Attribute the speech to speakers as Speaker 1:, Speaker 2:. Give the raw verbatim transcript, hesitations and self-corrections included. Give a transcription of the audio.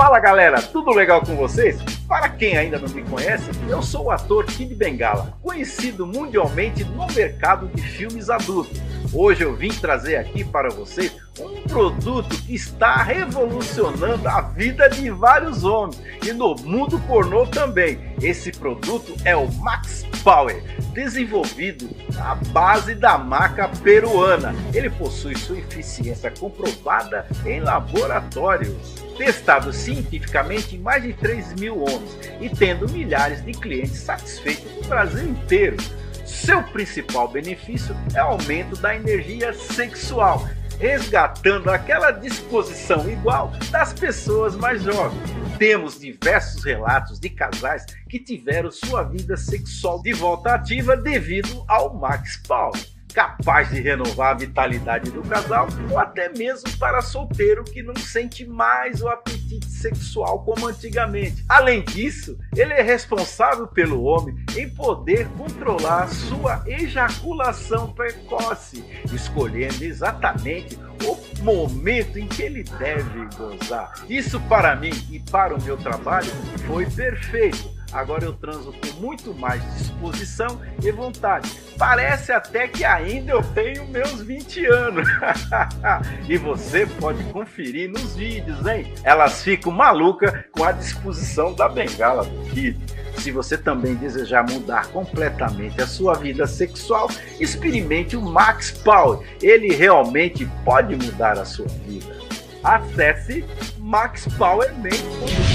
Speaker 1: Fala galera, tudo legal com vocês? Para quem ainda não me conhece, eu sou o ator Kid Bengala, conhecido mundialmente no mercado de filmes adultos. Hoje eu vim trazer aqui para vocês um produto que está revolucionando a vida de vários homens e no mundo pornô também. Esse produto é o Max Power, desenvolvido à base da maca peruana. Ele possui sua eficiência comprovada em laboratórios, testado cientificamente em mais de três mil homens e tendo milhares de clientes satisfeitos no Brasil inteiro. Seu principal benefício é o aumento da energia sexual, resgatando aquela disposição igual das pessoas mais jovens. Temos diversos relatos de casais que tiveram sua vida sexual de volta ativa devido ao Max Power, capaz de renovar a vitalidade do casal ou até mesmo para solteiro que não sente mais o apetite sexual como antigamente. Além disso, ele é responsável pelo homem em poder controlar sua ejaculação precoce, escolhendo exatamente o momento em que ele deve gozar. Isso para mim e para o meu trabalho foi perfeito. Agora eu transo com muito mais disposição e vontade. Parece até que ainda eu tenho meus vinte anos. E você pode conferir nos vídeos, hein? Elas ficam malucas com a disposição da bengala do Kid. Se você também desejar mudar completamente a sua vida sexual, experimente o Max Power. Ele realmente pode mudar a sua vida. Acesse max power man ponto com.